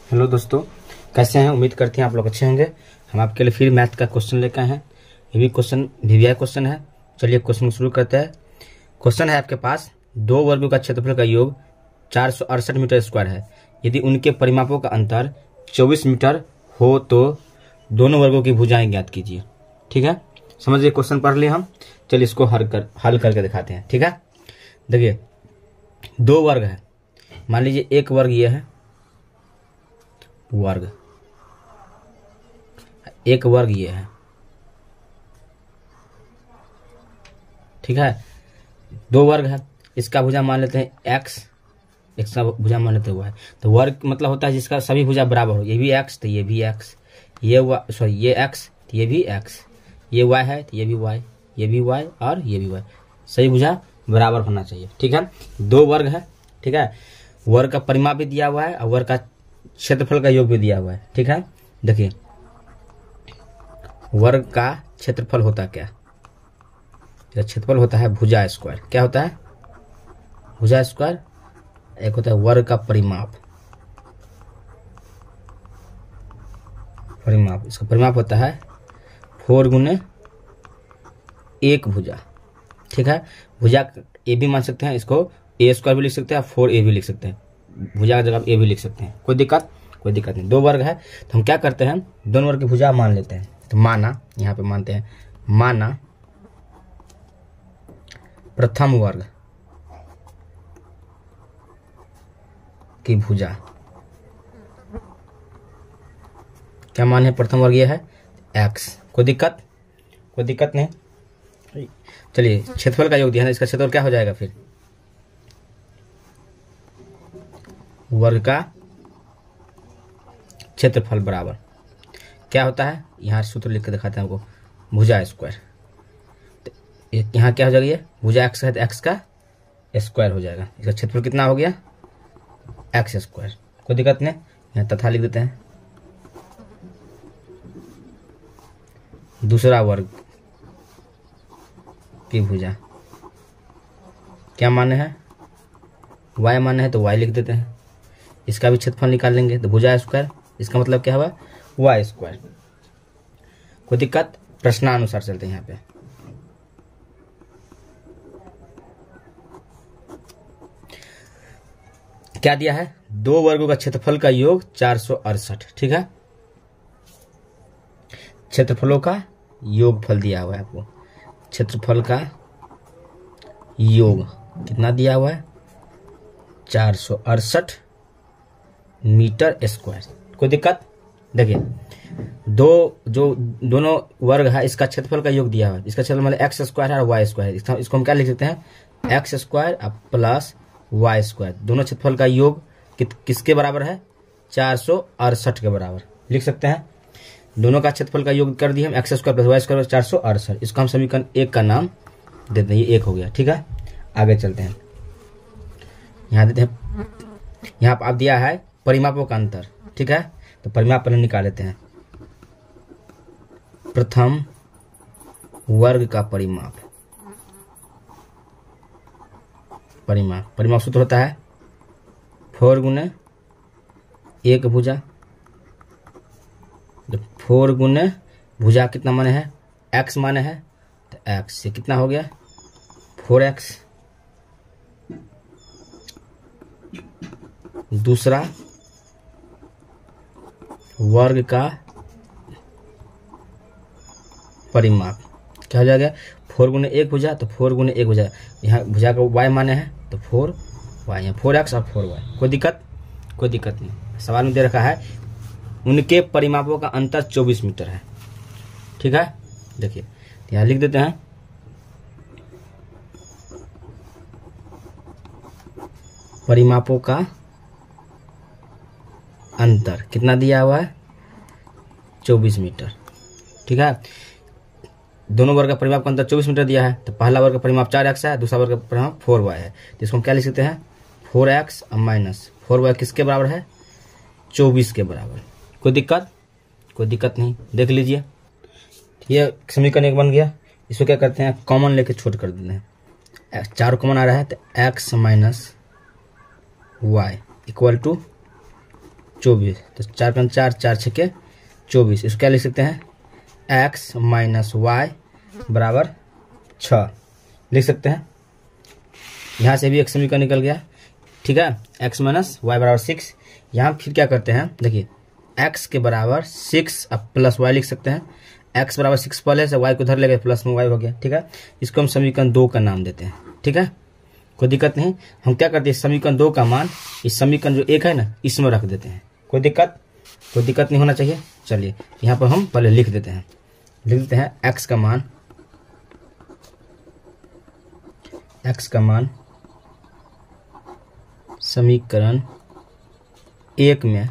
Hello दोस्तों, कैसे हैं? उम्मीद करते हैं आप लोग अच्छे होंगे। हम आपके लिए फिर मैथ का क्वेश्चन लेकर आए हैं। ये भी क्वेश्चन वीवीआई क्वेश्चन है। चलिए क्वेश्चन शुरू करते हैं। क्वेश्चन है आपके पास, दो वर्गों का क्षेत्रफल का योग 468 मीटर स्क्वायर है। यदि उनके परिमापों का अंतर 24 मीटर हो तो दोनों वर्गों की भुजाएं ज्ञात कीजिए। ठीक है, समझिए क्वेश्चन पढ़ लिए हम। चलिए इसको हल करके दिखाते हैं। ठीक है, देखिए दो वर्ग है। मान लीजिए एक वर्ग ये है, वर्ग एक वर्ग ये है। ठीक है, दो वर्ग है। इसका भुजा मान लेते हैं x, x का भुजा मान लेते हैं y। तो वर्ग मतलब होता है जिसका सभी भुजा बराबर हो। ये भी x तो ये भी x, ये ये x तो ये भी x, ये y है तो ये भी y, ये भी y और ये भी y। सही भुजा बराबर होना चाहिए। ठीक है, दो वर्ग है। ठीक है, वर्ग का परिमाप भी दिया हुआ है और वर्ग का क्षेत्रफल का योग भी दिया हुआ है। ठीक है, देखिए वर्ग का क्षेत्रफल होता क्या? क्षेत्रफल होता है भुजा स्क्वायर। क्या होता है? भुजा स्क्वायर। एक होता है वर्ग का परिमाप। इसका परिमाप होता है 4 गुने 1 भुजा। ठीक है, भुजा ए भी मान सकते हैं, इसको ए स्क्वायर भी लिख सकते हैं, 4a भी लिख सकते हैं। भुजा की जगह ए भी लिख सकते हैं, कोई दिक्कत नहीं। दो वर्ग है तो हम क्या करते हैं, दोनों वर्ग की भुजा मान लेते हैं। तो माना, यहाँ पे मानते हैं, माना प्रथम वर्ग की भुजा। क्या मान है? प्रथम वर्ग ये है x। कोई दिक्कत नहीं। चलिए क्षेत्रफल का योग दिया है, इसका क्षेत्रफल क्या हो जाएगा फिर? वर्ग का क्षेत्रफल बराबर क्या होता है? यहाँ सूत्र लिख के दिखाते हैं आपको, भुजा स्क्वायर। तो यहाँ क्या हो जाएगा? ये भुजा x है तो x का स्क्वायर हो जाएगा। इसका क्षेत्रफल कितना हो गया? x square. कोई दिक्कत नहीं, यहाँ तथा लिख देते हैं। दूसरा वर्ग की भुजा क्या माने है? y माने है तो y लिख देते हैं। इसका भी क्षेत्रफल निकाल लेंगे तो भुजा स्क्वायर, इसका मतलब क्या हुआ? y square. कोई दिक्कत? प्रश्नानुसार चलते हैं। यहाँ पे क्या दिया है? दो वर्गों का क्षेत्रफल का योग 468। ठीक है, क्षेत्रफलों का योगफल दिया हुआ है आपको। क्षेत्रफल का योग कितना दिया हुआ है? 468 मीटर स्क्वायर। कोई दिक्कत? देखिए दोनों वर्ग है, इसका क्षेत्रफल का योग दिया हुआ है। इसका क्षेत्रफल मतलब x स्क्वायर है और y स्क्वायर है। इसको हम क्या लिख सकते हैं? x square plus y square. दोनों क्षेत्रफल का योग किसके बराबर है? 468 के बराबर लिख सकते हैं। दोनों का क्षेत्रफल का योग कर दिए हम, x square plus y square 468। इसको हम समीकरण 1 का नाम देते हैं, ये 1 हो गया। ठीक है, आगे चलते हैं। यहाँ देते हैं, यहाँ पर आप दिया है परिमापों का अंतर। ठीक है, तो परिमाप पहले निकाल लेते हैं। प्रथम वर्ग का परिमाप सूत्र होता है 4 गुने 1 भुजा। 4 गुने भुजा कितना माने है? x माने है तो x से कितना हो गया? 4x। दूसरा वर्ग का परिमाप क्या हो जाएगा? 4 गुने 1 भुजा, तो 4 गुने 1 भुजा। यहाँ भुजा का y माने है तो 4y, यहाँ 4x और 4y। कोई दिक्कत नहीं। सवाल में दे रखा है उनके परिमापों का अंतर 24 मीटर है। ठीक है, देखिए यहाँ लिख देते हैं, परिमापों का अंतर कितना दिया हुआ है? 24 मीटर। ठीक है, दोनों वर्ग का परिमाप का अंतर 24 मीटर दिया है। तो पहला वर्ग का परिमाप 4x है, दूसरा वर्ग का परिमाप 4y है। तो इसको हम क्या लिख सकते हैं? 4x माइनस 4y किसके बराबर है? 24 के बराबर। कोई दिक्कत नहीं। देख लीजिए, ये समीकरण 1 बन गया। इसको क्या करते हैं? कॉमन लेके छोट कर देते हैं। 4 कॉमन आ रहा है तो x minus y equal to 24, तो 4 × 4 4 × 24। इसको क्या लिख सकते हैं, x माइनस वाई बराबर 6 लिख सकते हैं। यहाँ से भी एक समीकरण निकल गया, ठीक है। x माइनस वाई बराबर 6। यहाँ फिर क्या करते हैं, देखिए x के बराबर 6 अब प्लस y लिख सकते हैं। x बराबर 6 पहले से y को उधर ले गए, प्लस में y हो गया, ठीक है। इसको हम समीकरण 2 का नाम देते हैं, ठीक है, कोई दिक्कत नहीं। हम क्या करते हैं, समीकरण 2 का मान इस समीकरण जो 1 है ना इसमें रख देते हैं, कोई दिक्कत नहीं होना चाहिए। चलिए यहाँ पर हम पहले लिख देते हैं x का मान समीकरण 1 में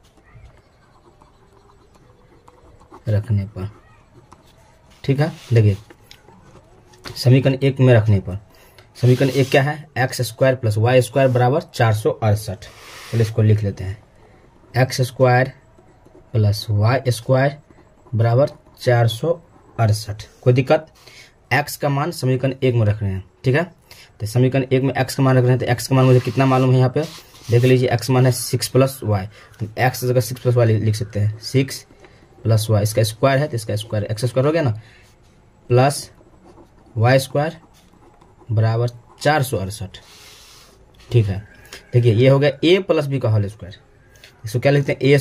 रखने पर, ठीक है। देखिए समीकरण 1 में रखने पर समीकरण 1 क्या है, x² + y² बराबर 468। चलिए इसको लिख लेते हैं, x² + y² बराबर 468। कोई दिक्कत, x का मान समीकरण 1 में रख रहे हैं, ठीक है। तो समीकरण 1 में x का मान रख रहे हैं, तो x का मान मुझे कितना मालूम है, यहाँ पे देख लीजिए x मान है 6 + y, तो x की जगह 6 + y लिख सकते हैं, 6 + y, इसका स्क्वायर है तो इसका स्क्वायर x² हो गया ना, प्लस y² बराबर 468, ठीक है। देखिए ये हो गया a + b का होल स्क्वायर। इसको क्या लिखते हैं, a²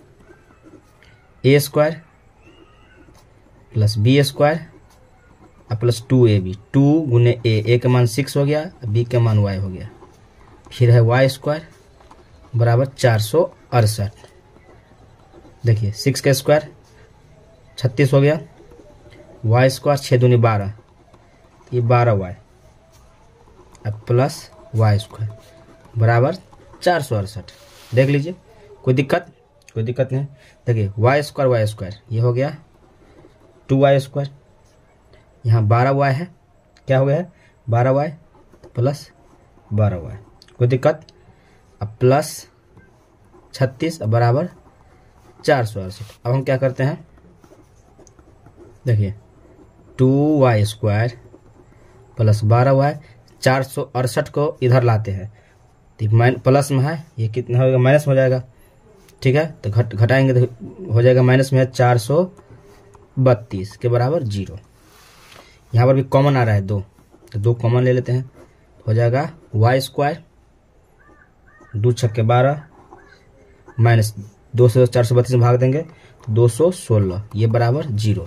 + b² plus 2ab, 2 × a का मान 6 हो गया, b का मान y हो गया, फिर है y² बराबर 468। देखिए 6 का स्क्वायर 36 हो गया, y² 6 दूनी 12, ये 12y अब प्लस y² बराबर 468। देख लीजिए कोई दिक्कत नहीं। देखिए y² ये हो गया 2y², यहाँ 12y है, क्या हो गया है 12y प्लस 12y, कोई दिक्कत। अब प्लस 36 बराबर 468। अब हम क्या करते हैं, देखिए 2y² प्लस 12y, 468 को इधर लाते हैं तो प्लस में है, ये कितना होगा माइनस हो जाएगा, ठीक है। तो घटाएंगे तो हो जाएगा माइनस में है 432 के बराबर 0। यहाँ पर भी कॉमन आ रहा है 2, तो 2 कॉमन ले लेते हैं, हो जाएगा y² 2 × 6 = 12 माइनस 2 से 432 में भाग देंगे तो 216, ये बराबर 0।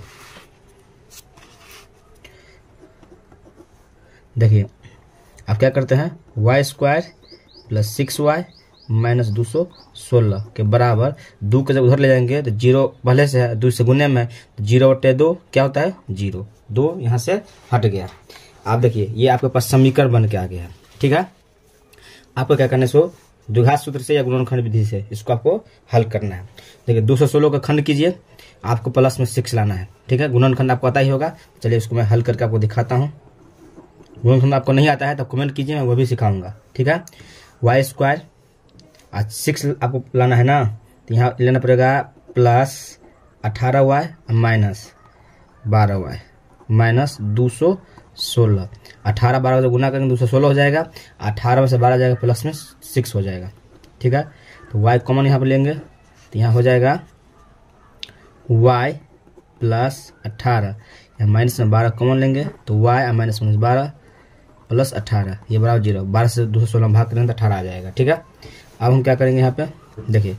देखिए अब क्या करते हैं, y² + 6y माइनस 216 के बराबर 2 को जब उधर ले जाएंगे तो 0 पहले से है, 2 से गुने में, तो 0/2 क्या होता है 0, 2 यहाँ से हट गया। आप देखिए ये आपके पास समीकरण बन के आ गया है, ठीक है। आपको क्या करना है, सो द्विघात सूत्र से या गुणनखंड विधि से इसको आपको हल करना है। देखिए 216 का खंड कीजिए, आपको प्लस में 6 लाना है, ठीक है। गुणनखंड आपको आता ही होगा, चलिए इसको मैं हल करके आपको दिखाता हूँ। गुणनखंड आपको नहीं आता है तो कमेंट कीजिए, मैं वो भी सिखाऊंगा, ठीक है। y² आज 6 आपको लाना है ना, तो यहाँ लेना पड़ेगा plus 18y minus 12y minus 216। 18 12 से गुना करेंगे 216 हो जाएगा, 18 में से 12 जाएगा प्लस में 6 हो जाएगा, ठीक है। तो y कॉमन यहाँ पर लेंगे तो यहाँ हो जाएगा y प्लस 18, यहाँ माइनस में 12 कॉमन लेंगे तो y माइनस 12 प्लस 18, ये बराबर 0। 12 से 216 भाग करेंगे तो 18 आ जाएगा, ठीक है। अब हम क्या करेंगे, यहाँ पे देखिए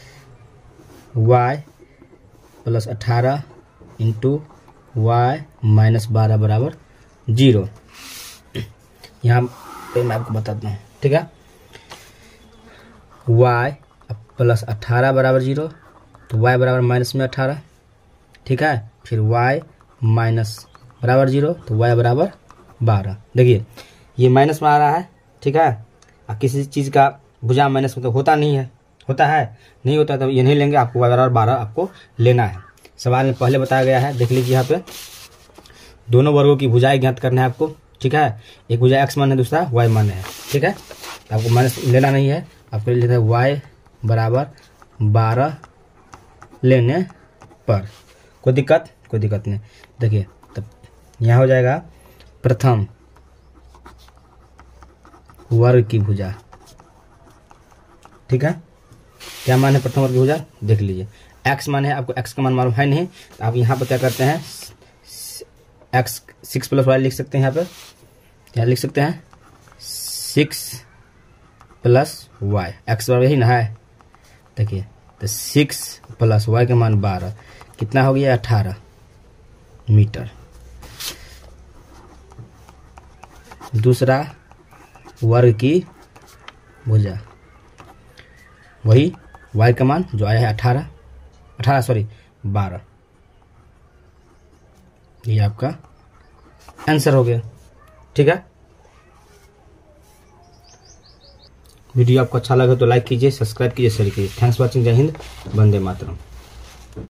y plus 18 into y minus 12 बराबर 0। यहाँ पे मैं आपको बताता हूँ, ठीक है। y प्लस 18 बराबर 0, तो y बराबर माइनस में 18, ठीक है। फिर y माइनस बराबर 0, तो y बराबर 12। देखिए ये माइनस में आ रहा है, ठीक है। और किसी चीज़ का भुजा माइनस में तो होता नहीं है, होता है नहीं होता, तो ये नहीं लेंगे, आपको y बराबर 12 आपको लेना है। सवाल में पहले बताया गया है, देख लीजिए यहाँ पे दोनों वर्गों की भुजाएं ज्ञात करना है आपको, ठीक है। एक भुजा x मान है, दूसरा y मान है, ठीक है। आपको माइनस लेना नहीं है, आपको लेना है y बराबर 12 लेने पर। कोई दिक्कत नहीं। देखिए तब यहाँ हो जाएगा प्रथम वर्ग की भुजा, ठीक है। क्या मान है प्रथम वर्ग की भुजा, देख लीजिए। एक्स मान है, आपको एक्स का मान मालूम है नहीं, तो आप यहाँ पर क्या करते हैं, एक्स 6 + y लिख सकते हैं। यहाँ पर क्या लिख सकते हैं, 6 + y, एक्स बराबर यही ना है, देखिए। तो 6 + y का मान 12, कितना हो गया, 18 मीटर। दूसरा वर्ग की भुजा, वही y का मान जो आया है 12, ये आपका आंसर हो गया। ठीक है, वीडियो आपको अच्छा लगा तो लाइक कीजिए, सब्सक्राइब कीजिए, शेयर कीजिए। Thanks for watching. जय हिंद, वंदे मातरम।